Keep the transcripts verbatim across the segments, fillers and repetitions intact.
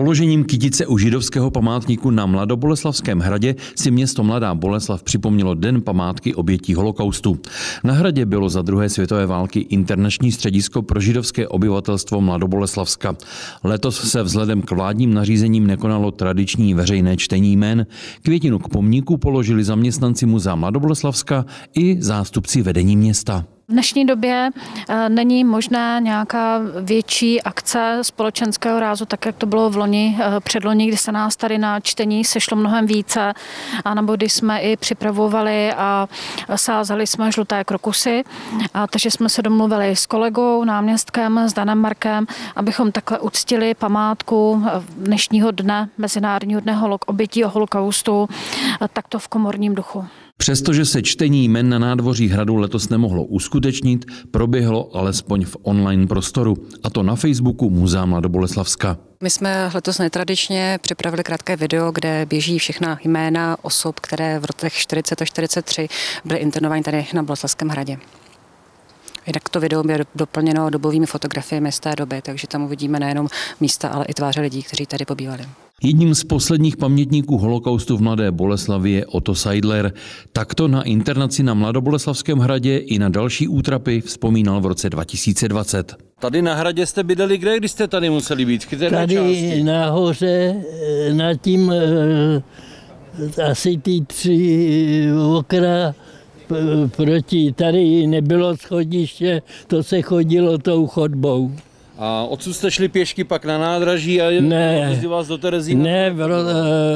Položením kytice u židovského památníku na Mladoboleslavském hradě si město Mladá Boleslav připomnělo Den památky obětí holokaustu. Na hradě bylo za druhé světové války internační středisko pro židovské obyvatelstvo Mladoboleslavska. Letos se vzhledem k vládním nařízením nekonalo tradiční veřejné čtení jmén. Květinu k pomníku položili zaměstnanci Muzea Mladoboleslavska i zástupci vedení města. V dnešní době není možné nějaká větší akce společenského rázu, tak jak to bylo v loni, předloni, kdy se nás tady na čtení sešlo mnohem více, a nebo kdy jsme i připravovali a sázeli jsme žluté krokusy. A takže jsme se domluvili s kolegou, náměstkem, s Danem Markem, abychom takhle uctili památku dnešního dne, Mezinárodního dne obětí holokaustu, takto v komorním duchu. Přestože se čtení jmen na nádvoří hradu letos nemohlo uskutečnit, proběhlo alespoň v online prostoru, a to na Facebooku Muzea Mladoboleslavska. My jsme letos netradičně připravili krátké video, kde běží všechna jména osob, které v letech čtyřicet až čtyřicet tři byly internovány tady na Boleslavském hradě. Jinak to video je doplněno dobovými fotografiemi z té doby, takže tam uvidíme nejenom místa, ale i tváře lidí, kteří tady pobývali. Jedním z posledních pamětníků holokaustu v Mladé Boleslavi je Otto Seidler. Takto na internaci na Mladoboleslavském hradě i na další útrapy vzpomínal v roce dva tisíce dvacet. Tady na hradě jste bydleli kde, když jste tady museli být? V tady části? Nahoře, nad tím asi ty tři okna proti, tady nebylo schodiště, to se chodilo tou chodbou. A odsud jste šli pěšky pak na nádraží a jezdili vás do Terezína? Ne, v ro,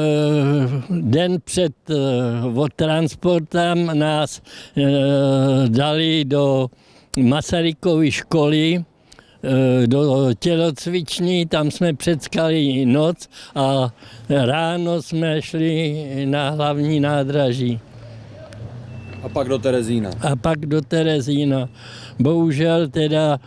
den před od transportem nás dali do Masarykovy školy, do tělocvičny, tam jsme přeckali noc a ráno jsme šli na hlavní nádraží. A pak do Terezína. A pak do Terezína. Bohužel teda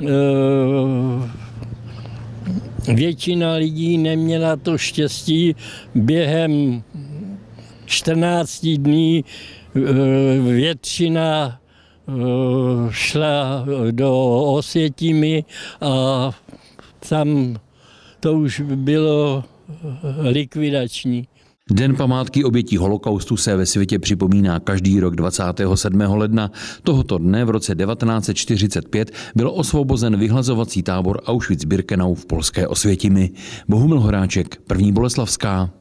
většina lidí neměla to štěstí. Během čtrnácti dní většina šla do Osvětimi a tam to už bylo likvidační. Den památky obětí holokaustu se ve světě připomíná každý rok dvacátého sedmého ledna. Tohoto dne v roce devatenáct set čtyřicet pět byl osvobozen vyhlazovací tábor Auschwitz-Birkenau v polské Osvětimi. Bohumil Horáček, První Boleslavská.